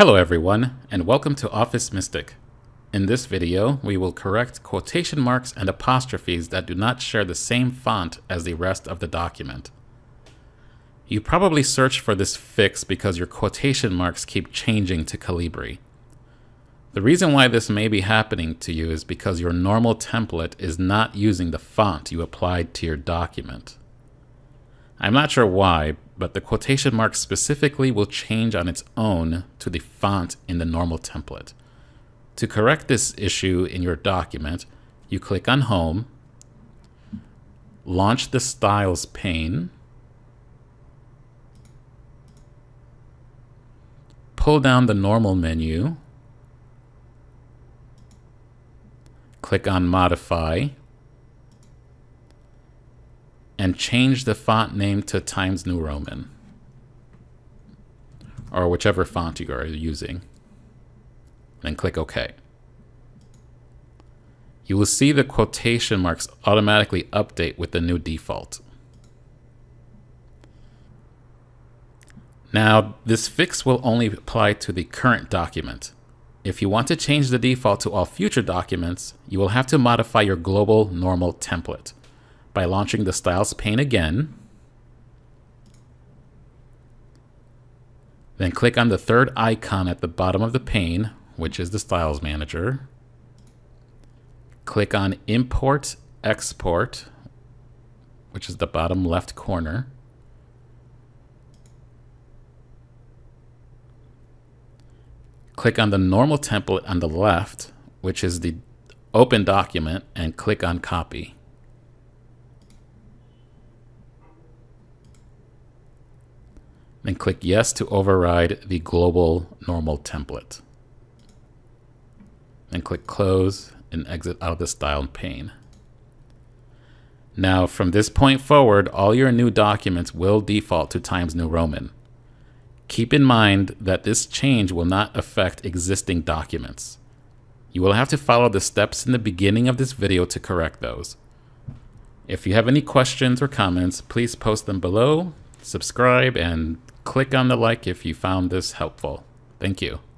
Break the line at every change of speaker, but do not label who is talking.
Hello everyone, and welcome to Office Mystic. In this video, we will correct quotation marks and apostrophes that do not share the same font as the rest of the document. You probably searched for this fix because your quotation marks keep changing to Calibri. The reason why this may be happening to you is because your normal template is not using the font you applied to your document. I'm not sure why, but the quotation mark specifically will change on its own to the font in the normal template. To correct this issue in your document, you click on Home, launch the Styles pane, pull down the Normal menu, click on Modify, and change the font name to Times New Roman, or whichever font you are using. Then click OK. You will see the quotation marks automatically update with the new default. Now, this fix will only apply to the current document. If you want to change the default to all future documents, you will have to modify your global normal template by launching the Styles pane again, then click on the third icon at the bottom of the pane, which is the Styles Manager. Click on Import, Export, which is the bottom left corner. Click on the normal template on the left, which is the open document, and click on Copy. Then click Yes to override the global normal template. Then click Close and exit out of the Style pane. Now, from this point forward, all your new documents will default to Times New Roman. Keep in mind that this change will not affect existing documents. You will have to follow the steps in the beginning of this video to correct those. If you have any questions or comments, please post them below, subscribe, and click on the like if you found this helpful. Thank you.